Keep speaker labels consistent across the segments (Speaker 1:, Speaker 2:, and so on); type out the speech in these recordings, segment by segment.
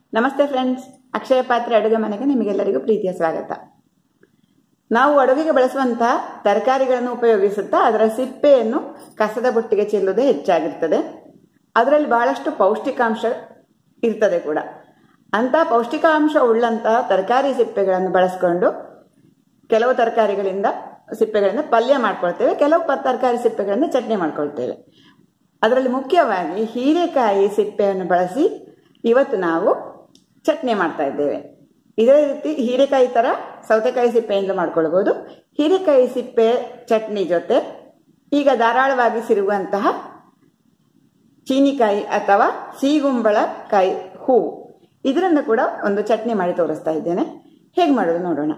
Speaker 1: ನಮಸ್ತೆ ಫ್ರೆಂಡ್ಸ್, ಅಕ್ಷಯ ಪಾತ್ರೆ ಅಡುಗೆ ಮನೆಗೆ ನಿಮಗೆಲ್ಲರಿಗೂ ಪ್ರೀತಿಯ ಸ್ವಾಗತ. ನಾವು ಅಡುಗೆಗೆ ಬಳಸುವಂತಹ ತರಕಾರಿಗಳನ್ನು ಉಪಯೋಗಿಸುತ್ತಾ ಅದರ ಸಿಪ್ಪೆಯನ್ನು ಕಸದ ಬುಟ್ಟಿಗೆ ಚೆಲ್ಲುವುದೇ ಹೆಚ್ಚಾಗಿರ್ತದೆ. ಅದರಲ್ಲಿ ಬಹಳಷ್ಟು ಪೌಷ್ಟಿಕಾಂಶ ಇರ್ತದೆ ಕೂಡ. ಅಂತ ಪೌಷ್ಟಿಕಾಂಶ ಉಳ್ಳಂತಹ ತರಕಾರಿ ಸಿಪ್ಪೆಗಳನ್ನು ಬಳಸಿಕೊಂಡು ಕೆಲವು ಸಿಪ್ಪೆಗಳಿಂದ ಪಲ್ಯ ಮಾಡ್ಕೊಳ್ತೇವೆ, ಕೆಲವು ತರಕಾರಿ ಸಿಪ್ಪೆಗಳಿಂದ ಚಟ್ನಿ ಮಾಡ್ಕೊಳ್ತೇವೆ. ಅದರಲ್ಲಿ ಮುಖ್ಯವಾಗಿ ಹೀರೆಕಾಯಿ ಸಿಪ್ಪೆಯನ್ನು ಬಳಸಿ ಇವತ್ತು ನಾವು ಚಟ್ನಿ ಮಾಡ್ತಾ ಇದ್ದೇವೆ. ಇದೇ ರೀತಿ ಹೀರೆಕಾಯಿ ತರ ಸೌತೆಕಾಯಿ ಸಿಪ್ಪೆಯಿಂದ ಮಾಡ್ಕೊಳ್ಬಹುದು. ಹೀರೆಕಾಯಿ ಸಿಪ್ಪೆ ಚಟ್ನಿ ಜೊತೆ ಈಗ ಧಾರಾಳವಾಗಿ ಸಿಗುವಂತಹ ಚೀನಿಕಾಯಿ ಅಥವಾ ಸೀಗುಂಬಳಕಾಯಿ ಹೂವು, ಇದರಿಂದ ಕೂಡ ಒಂದು ಚಟ್ನಿ ಮಾಡಿ ತೋರಿಸ್ತಾ ಇದ್ದೇನೆ. ಹೇಗೆ ಮಾಡೋದು ನೋಡೋಣ.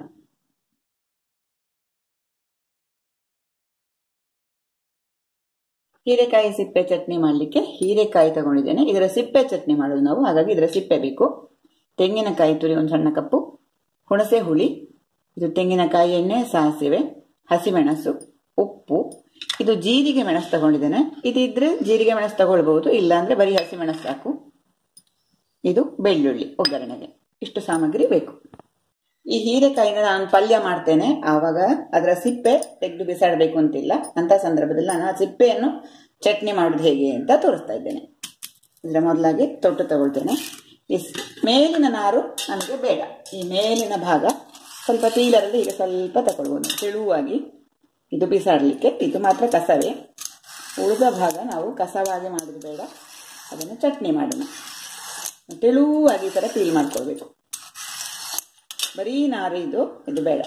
Speaker 1: ಹೀರೆಕಾಯಿ ಸಿಪ್ಪೆ ಚಟ್ನಿ ಮಾಡಲಿಕ್ಕೆ ಹೀರೆಕಾಯಿ ತಗೊಂಡಿದ್ದೇನೆ. ಇದರ ಸಿಪ್ಪೆ ಚಟ್ನಿ ಮಾಡೋದು ನಾವು, ಹಾಗಾಗಿ ಇದರ ಸಿಪ್ಪೆ ಬೇಕು. ತೆಂಗಿನಕಾಯಿ ತುರಿ ಒಂದು ಸಣ್ಣ ಕಪ್ಪು, ಹುಣಸೆ ಹುಳಿ, ಇದು ತೆಂಗಿನಕಾಯಿ ಎಣ್ಣೆ, ಸಾಸಿವೆ, ಹಸಿಮೆಣಸು, ಉಪ್ಪು, ಇದು ಜೀರಿಗೆ ಮೆಣಸು ತಗೊಂಡಿದ್ದೇನೆ. ಇದಿದ್ರೆ ಜೀರಿಗೆ ಮೆಣಸು ತಗೊಳ್ಬಹುದು, ಇಲ್ಲ ಅಂದ್ರೆ ಬರೀ ಹಸಿಮೆಣಸು ಸಾಕು. ಇದು ಬೆಳ್ಳುಳ್ಳಿ ಒಗ್ಗರಣೆಗೆ. ಇಷ್ಟು ಸಾಮಗ್ರಿ ಬೇಕು. ಈ ಹೀರೆಕಾಯಿನ ನಾನು ಪಲ್ಯ ಮಾಡ್ತೇನೆ, ಆವಾಗ ಅದರ ಸಿಪ್ಪೆ ತೆಗೆದು ಬಿಸಾಡಬೇಕು ಅಂತಿಲ್ಲ. ಅಂತ ಸಂದರ್ಭದಲ್ಲಿ ನಾನು ಆ ಸಿಪ್ಪೆಯನ್ನು ಚಟ್ನಿ ಮಾಡೋದು ಹೇಗೆ ಅಂತ ತೋರಿಸ್ತಾ ಇದ್ದೇನೆ. ಇದರ ಮೊದಲಾಗಿ ತೊಟ್ಟು ತಗೊಳ್ತೇನೆ. ಈ ಮೇಲಿನ ನಾರು ನನಗೆ ಬೇಡ. ಈ ಮೇಲಿನ ಭಾಗ ಸ್ವಲ್ಪ ಪೀಲರಲ್ಲಿ ಈಗ ಸ್ವಲ್ಪ ತಗೊಳ್ಬೋದು, ತೆಳುವಾಗಿ. ಇದು ಬಿಸಾಡಲಿಕ್ಕೆ, ಇದು ಮಾತ್ರ ಕಸವೇ. ಉಳಿದ ಭಾಗ ನಾವು ಕಸವಾಗಿ ಮಾಡೋದು ಬೇಡ, ಅದನ್ನು ಚಟ್ನಿ ಮಾಡೋಣ. ತೆಳುವಾಗಿ ಈ ಥರ ಪೀಲ್ ಮಾಡ್ಕೊಳ್ಬೇಕು. ಬರೀ ನಾರು ಇದು ಬೇಡ.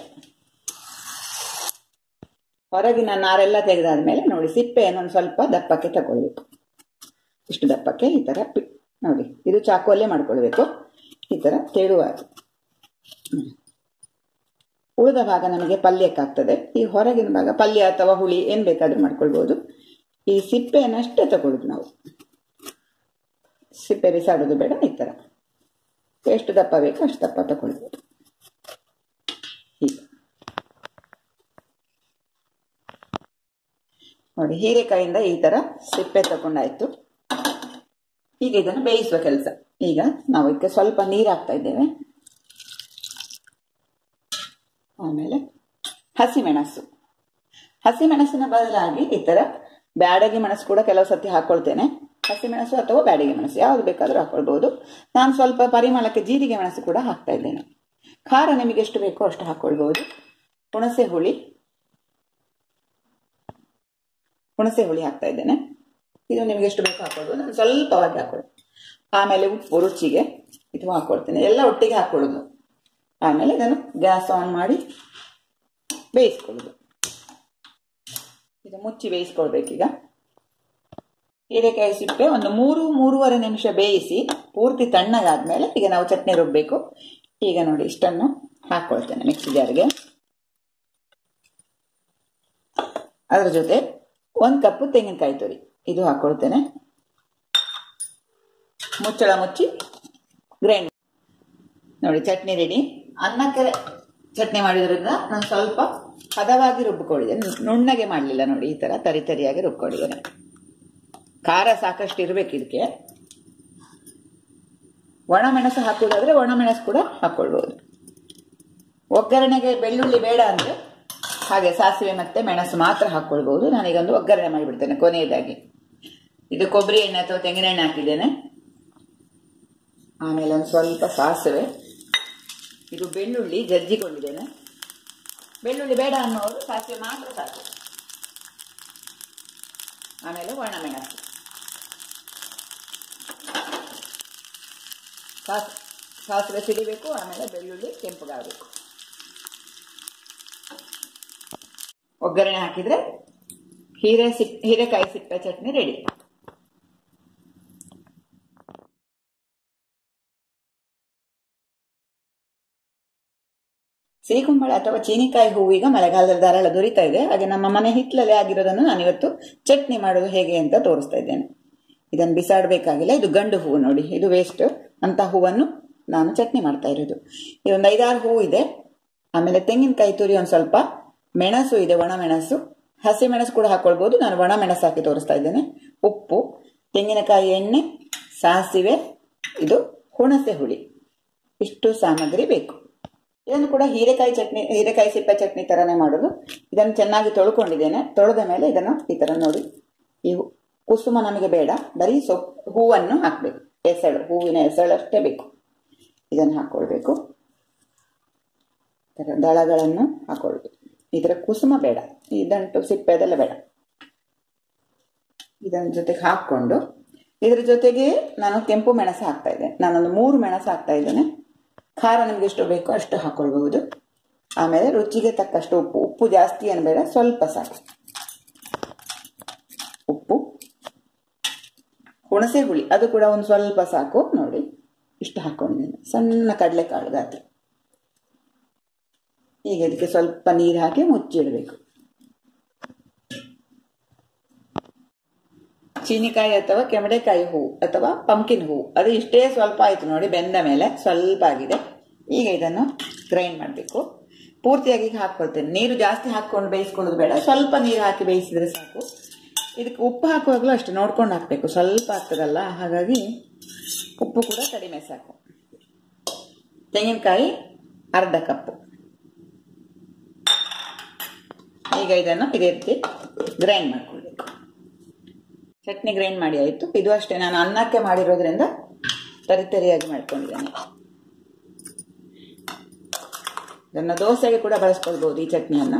Speaker 1: ಹೊರಗಿನ ನಾರೆಲ್ಲ ತೆಗೆದಾದ್ಮೇಲೆ ನೋಡಿ, ಸಿಪ್ಪೆಯನ್ನು ಒಂದು ಸ್ವಲ್ಪ ದಪ್ಪಕ್ಕೆ ತಗೊಳ್ಬೇಕು. ಇಷ್ಟು ದಪ್ಪಕ್ಕೆ ಈ ತರ ನೋಡಿ, ಇದು ಚಾಕುವಲ್ಲೇ ಮಾಡ್ಕೊಳ್ಬೇಕು. ಈ ತರ ತೆಳುವಾಗಿ. ಉಳಿದ ಭಾಗ ನಮಗೆ ಪಲ್ಯಕ್ಕಾಗ್ತದೆ. ಈ ಹೊರಗಿನ ಭಾಗ ಪಲ್ಯ ಅಥವಾ ಹುಳಿ ಏನ್ ಬೇಕಾದ್ರೂ ಮಾಡ್ಕೊಳ್ಬಹುದು. ಈ ಸಿಪ್ಪೆಯನ್ನಷ್ಟೇ ತಗೊಳ್ಳೋದು ನಾವು, ಸಿಪ್ಪೆ ಬಿಸಾಡೋದು ಬೇಡ. ಈ ತರ ಎಷ್ಟು ದಪ್ಪ ಬೇಕು ಅಷ್ಟು ದಪ್ಪ ತಗೊಳ್ಬಹುದು. ನೋಡಿ, ಹೀರೆಕಾಯಿಂದ ಈ ತರ ಸಿಪ್ಪೆ ತಗೊಂಡಾಯ್ತು. ಈಗ ಇದನ್ನು ಬೇಯಿಸುವ ಕೆಲಸ. ಈಗ ನಾವು ಇದಕ್ಕೆ ಸ್ವಲ್ಪ ನೀರು ಹಾಕ್ತಾ ಇದ್ದೇವೆ. ಆಮೇಲೆ ಹಸಿಮೆಣಸಿನ ಬದಲಾಗಿ ಈ ತರ ಬ್ಯಾಡಗಿ ಮೆಣಸು ಕೂಡ ಕೆಲವು ಸತಿ ಹಾಕೊಳ್ತೇನೆ. ಹಸಿಮೆಣಸು ಅಥವಾ ಬ್ಯಾಡಗಿ ಮೆಣಸು ಯಾವ್ದು ಬೇಕಾದ್ರೂ ಹಾಕೊಳ್ಬಹುದು. ನಾನು ಸ್ವಲ್ಪ ಪರಿಮಳಕ್ಕೆ ಜೀರಿಗೆ ಮೆಣಸು ಕೂಡ ಹಾಕ್ತಾ ಇದ್ದೇನೆ. ಖಾರ ನಿಮಗೆ ಎಷ್ಟು ಬೇಕೋ ಅಷ್ಟು ಹಾಕೊಳ್ಬಹುದು. ಹುಣಸೆ ಹುಳಿ ಹಾಕ್ತಾ ಇದ್ದೇನೆ. ಇದು ನಿಮ್ಗೆ ಎಷ್ಟು ಬೇಕೋ ಹಾಕೊಳ್ಬೋದು, ನಾನು ಸ್ವಲ್ಪವಾಗಿ ಹಾಕೊಳ್ಳೋದು. ಆಮೇಲೆ ಉಪ್ಪು ರುಚಿಗೆ ಇದು ಹಾಕೊಳ್ತೇನೆ. ಎಲ್ಲ ಒಟ್ಟಿಗೆ ಹಾಕೊಳ್ಳೋದು. ಆಮೇಲೆ ಇದನ್ನು ಗ್ಯಾಸ್ ಆನ್ ಮಾಡಿ ಬೇಯಿಸ್ಕೊಳ್ಳೋದು. ಇದು ಮುಚ್ಚಿ ಬೇಯಿಸ್ಕೊಳ್ಬೇಕೀಗ. ಹೀರೆಕಾಯಿ ಸಿಪ್ಪೆ ಒಂದು 3-3.5 ನಿಮಿಷ ಬೇಯಿಸಿ ಪೂರ್ತಿ ತಣ್ಣಗಾದ್ಮೇಲೆ ಈಗ ನಾವು ಚಟ್ನಿ ರುಬ್ಬಬೇಕು. ಈಗ ನೋಡಿ, ಇಷ್ಟನ್ನು ಹಾಕೊಳ್ತೇನೆ ಮಿಕ್ಸಿ ಜಾರ್ಗೆ. ಅದರ ಜೊತೆ 1 ಕಪ್ ತೆಂಗಿನಕಾಯಿ ತುರಿ ಇದು ಹಾಕೊಳ್ತೇನೆ. ಮುಚ್ಚಳ ಮುಚ್ಚಿ ಗ್ರೈಂಡ್ ನೋಡಿ, ಚಟ್ನಿ ರೆಡಿ. ಅನ್ನಕ್ಕೆ ಚಟ್ನಿ ಮಾಡಿದ್ರಿಂದ ನಾನು ಸ್ವಲ್ಪ ಹದವಾಗಿ ರುಬ್ಬಿಕೊಂಡಿದ್ದೇನೆ, ನುಣ್ಣಗೆ ಮಾಡಲಿಲ್ಲ. ನೋಡಿ, ಈ ತರ ತರಿಯಾಗಿ ರುಬ್ಕೊಂಡಿದ್ದೇನೆ. ಖಾರ ಸಾಕಷ್ಟು ಇರಬೇಕು ಇದಕ್ಕೆ. ಒಣಮೆಣಸು ಹಾಕುವುದಾದ್ರೆ ಒಣಮೆಣಸು ಕೂಡ ಹಾಕೊಳ್ಬಹುದು. ಒಗ್ಗರಣೆಗೆ ಬೆಳ್ಳುಳ್ಳಿ ಬೇಡ ಅಂದ್ರೆ ಹಾಗೆ ಸಾಸಿವೆ ಮತ್ತೆ ಮೆಣಸು ಮಾತ್ರ ಹಾಕೊಳ್ಬಹುದು. ನಾನೀಗೊಂದು ಒಗ್ಗರಣೆ ಮಾಡಿಬಿಡ್ತೇನೆ ಕೊನೆಯದಾಗಿ. ಇದು ಕೊಬ್ಬರಿ ಎಣ್ಣೆ ಅಥವಾ ತೆಂಗಿನ ಎಣ್ಣೆ ಹಾಕಿದ್ದೇನೆ. ಆಮೇಲೆ ಒಂದು ಸ್ವಲ್ಪ ಸಾಸಿವೆ, ಇದು ಬೆಳ್ಳುಳ್ಳಿ ಜಜ್ಜಿಕೊಂಡಿದ್ದೇನೆ. ಬೆಳ್ಳುಳ್ಳಿ ಬೇಡ ಅನ್ನೋರು ಸಾಸಿವೆ ಮಾತ್ರ ಸಾಕು. ಆಮೇಲೆ ಒಣಮೆಣಸು, ಸಾಸಿವೆ ಸಿಡಿಬೇಕು. ಆಮೇಲೆ ಬೆಳ್ಳುಳ್ಳಿ ಕೆಂಪುಗಾಗಬೇಕು. ಒಗ್ಗರಣೆ ಹಾಕಿದ್ರೆ ಹೀರೆಕಾಯಿ ಸಿಪ್ಪೆ ಚಟ್ನಿ ರೆಡಿ. ಸೀಗುಂಬಳ ಅಥವಾ ಚೀನಿಕಾಯಿ ಹೂವು ಈಗ ಮಳೆಗಾಲದಲ್ಲಿ ಧಾರಾಳ ದೊರೀತಾ ಇದೆ. ಹಾಗೆ ನಮ್ಮ ಮನೆ ಹಿತ್ತಲಲ್ಲಿ ಆಗಿರೋದನ್ನು ನಾನಿವತ್ತು ಚಟ್ನಿ ಮಾಡೋದು ಹೇಗೆ ಅಂತ ತೋರಿಸ್ತಾ ಇದ್ದೇನೆ. ಇದನ್ನು ಬಿಸಾಡಬೇಕಾಗಿಲ್ಲ. ಇದು ಗಂಡು ಹೂವು ನೋಡಿ, ಇದು ವೇಸ್ಟ್. ಅಂತ ಹೂವನ್ನು ನಾನು ಚಟ್ನಿ ಮಾಡ್ತಾ ಇರೋದು. ಇದೊಂದು 5-6 ಹೂವು ಇದೆ. ಆಮೇಲೆ ತೆಂಗಿನಕಾಯಿ ತುರಿ ಒಂದು ಸ್ವಲ್ಪ, ಮೆಣಸು ಇದೆ, ಒಣಮೆಣಸು, ಹಸಿ ಮೆಣಸು ಕೂಡ ಹಾಕೊಳ್ಬಹುದು. ನಾನು ಒಣಮೆಣಸು ಹಾಕಿ ತೋರಿಸ್ತಾ ಇದ್ದೇನೆ. ಉಪ್ಪು, ತೆಂಗಿನಕಾಯಿ ಎಣ್ಣೆ, ಸಾಸಿವೆ, ಇದು ಹುಣಸೆ ಹುಳಿ. ಇಷ್ಟು ಸಾಮಗ್ರಿ ಬೇಕು. ಇದನ್ನು ಕೂಡ ಹೀರೆಕಾಯಿ ಸಿಪ್ಪೆ ಚಟ್ನಿ ಥರನೇ ಮಾಡೋದು. ಇದನ್ನು ಚೆನ್ನಾಗಿ ತೊಳ್ಕೊಂಡಿದ್ದೇನೆ. ತೊಳೆದ ಮೇಲೆ ಇದನ್ನು ಈ ಥರ ನೋಡಿ, ಈ ಕುಸುಮ ನಮಗೆ ಬೇಡ, ಬರೀ ಹೂವನ್ನು ಹಾಕಬೇಕು. ಹೂವಿನ ಎಸಳು ಅಷ್ಟೇ ಬೇಕು. ಇದನ್ನು ಹಾಕ್ಕೊಳ್ಬೇಕು. ದಳಗಳನ್ನು ಹಾಕೊಳ್ಬೇಕು. ಇದರ ಕುಸುಮ ಬೇಡ, ಈ ದಂಟು ಸಿಪ್ಪೆ ಅದೆಲ್ಲ ಬೇಡ. ಇದನ್ನ ಜೊತೆಗೆ ಹಾಕ್ಕೊಂಡು ಇದರ ಜೊತೆಗೆ ನಾನು ಕೆಂಪು ಮೆಣಸು ಹಾಕ್ತಾ ಇದ್ದೇನೆ. ನಾನೊಂದು 3 ಮೆಣಸು ಹಾಕ್ತಾ ಇದ್ದೇನೆ. ಖಾರ ನಿಮ್ಗೆ ಎಷ್ಟು ಬೇಕೋ ಅಷ್ಟು ಹಾಕೊಳ್ಬಹುದು. ಆಮೇಲೆ ರುಚಿಗೆ ತಕ್ಕಷ್ಟು ಉಪ್ಪು ಜಾಸ್ತಿ ಏನು ಬೇಡ, ಸ್ವಲ್ಪ ಸಾಕು. ಉಪ್ಪು, ಹುಣಸೆ ಹುಳಿ ಅದು ಕೂಡ ಒಂದು ಸ್ವಲ್ಪ ಸಾಕು. ನೋಡಿ ಇಷ್ಟು ಹಾಕೊಂಡಿದ್ದೇನೆ. ಸಣ್ಣ ಕಡಲೆಕಾಳು ಗಾತ್ರ. ಈಗ ಇದಕ್ಕೆ ಸ್ವಲ್ಪ ನೀರು ಹಾಕಿ ಮುಚ್ಚಿಡಬೇಕು. ಚೀನಿಕಾಯಿ ಅಥವಾ ಕೆಮಡೆಕಾಯಿ ಹೂವು ಅಥವಾ ಪಂಪ್ಕಿನ್ ಹೂವು ಅದು ಇಷ್ಟೇ ಸ್ವಲ್ಪ ಆಯಿತು ನೋಡಿ. ಬೆಂದ ಮೇಲೆ ಸ್ವಲ್ಪ ಆಗಿದೆ. ಈಗ ಇದನ್ನು ಗ್ರೈಂಡ್ ಮಾಡಬೇಕು. ಪೂರ್ತಿಯಾಗಿ ಹಾಕ್ಕೊಳ್ತೇನೆ. ನೀರು ಜಾಸ್ತಿ ಹಾಕ್ಕೊಂಡು ಬೇಯಿಸ್ಕೊಳ್ಳೋದು ಬೇಡ, ಸ್ವಲ್ಪ ನೀರು ಹಾಕಿ ಬೇಯಿಸಿದ್ರೆ ಸಾಕು. ಇದಕ್ಕೆ ಉಪ್ಪು ಹಾಕುವಾಗಲೂ ಅಷ್ಟೇ ನೋಡ್ಕೊಂಡು ಹಾಕಬೇಕು, ಸ್ವಲ್ಪ ಆಗ್ತದಲ್ಲ, ಹಾಗಾಗಿ ಉಪ್ಪು ಕೂಡ ಕಡಿಮೆ ಸಾಕು. ತೆಂಗಿನಕಾಯಿ ಅರ್ಧ ಕಪ್ಪು. ಈಗ ಇದನ್ನು ಇದೇ ರೀತಿ ಗ್ರೈಂಡ್ ಮಾಡ್ಕೊಳ್ಬೇಕು. ಚಟ್ನಿ ಗ್ರೈಂಡ್ ಮಾಡಿ ಆಯಿತು. ಇದು ಅಷ್ಟೇ, ನಾನು ಅನ್ನಕ್ಕೆ ಮಾಡಿರೋದ್ರಿಂದ ತರಿತರಿಯಾಗಿ ಮಾಡ್ಕೊಂಡಿದ್ದೇನೆ. ಇದನ್ನು ದೋಸೆಗೆ ಕೂಡ ಬಳಸ್ಕೊಳ್ಬಹುದು ಈ ಚಟ್ನಿಯನ್ನು.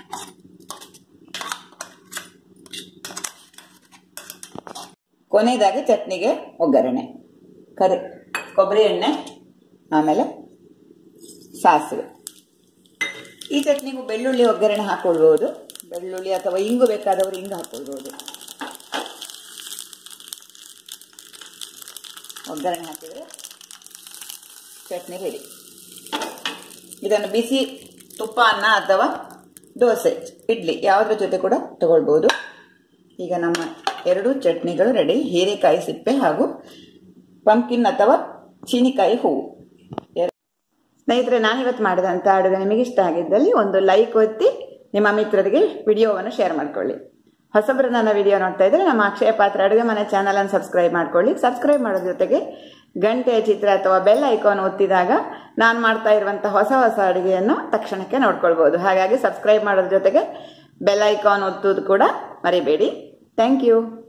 Speaker 1: ಕೊನೆಯದಾಗಿ ಚಟ್ನಿಗೆ ಒಗ್ಗರಣೆ, ಕೊಬ್ಬರಿ ಎಣ್ಣೆ, ಆಮೇಲೆ ಸಾಸಿವೆ. ಈ ಚಟ್ನಿಗೂ ಬೆಳ್ಳುಳ್ಳಿ ಒಗ್ಗರಣೆ ಹಾಕೊಳ್ಬಹುದು. ಬೆಳ್ಳುಳ್ಳಿ ಅಥವಾ ಇಂಗು ಬೇಕಾದವರು ಇಂಗು ಹಾಕೊಳ್ಬಹುದು. ಒಗ್ಗರಣೆ ಹಾಕಿದರೆ ಚಟ್ನಿ ರೆಡಿ. ಇದನ್ನು ಬಿಸಿ ತುಪ್ಪ ಅನ್ನ ಅಥವಾ ದೋಸೆ, ಇಡ್ಲಿ ಯಾವುದ್ರ ಜೊತೆ ಕೂಡ ತಗೊಳ್ಬಹುದು. ಈಗ ನಮ್ಮ 2 ಚಟ್ನಿಗಳು ರೆಡಿ. ಹೀರೆಕಾಯಿ ಸಿಪ್ಪೆ ಹಾಗೂ ಪಂಪ್ಕಿನ್ ಅಥವಾ ಚೀನಿಕಾಯಿ ಹೂವು. ಸ್ನೇಹಿತರೆ, ನಾನಿವತ್ತು ಮಾಡಿದಂಥ ಅಡುಗೆ ನಿಮಗೆ ಇಷ್ಟ ಆಗಿದ್ದಲ್ಲಿ ಒಂದು ಲೈಕ್ ಒತ್ತಿ ನಿಮ್ಮ ಮಿತ್ರರಿಗೆ ವಿಡಿಯೋವನ್ನು ಶೇರ್ ಮಾಡ್ಕೊಳ್ಳಿ. ಹೊಸಬರು ನನ್ನ ವಿಡಿಯೋ ನೋಡ್ತಾ ಇದ್ರೆ ನಮ್ಮ ಅಕ್ಷಯ ಪಾತ್ರ ಅಡುಗೆ ಮನೆ ಚಾನಲನ್ನು ಸಬ್ಸ್ಕ್ರೈಬ್ ಮಾಡ್ಕೊಳ್ಳಿ. ಸಬ್ಸ್ಕ್ರೈಬ್ ಮಾಡೋದ್ರ ಜೊತೆಗೆ ಗಂಟೆಯ ಚಿತ್ರ ಅಥವಾ ಬೆಲ್ ಐಕಾನ್ ಒತ್ತಿದಾಗ ನಾನು ಮಾಡ್ತಾ ಇರುವಂಥ ಹೊಸ ಅಡುಗೆಯನ್ನು ತಕ್ಷಣಕ್ಕೆ ನೋಡ್ಕೊಳ್ಬಹುದು. ಹಾಗಾಗಿ ಸಬ್ಸ್ಕ್ರೈಬ್ ಮಾಡೋದ್ರ ಜೊತೆಗೆ ಬೆಲ್ ಐಕಾನ್ ಒತ್ತೋದು ಕೂಡ ಮರಿಬೇಡಿ. Thank you.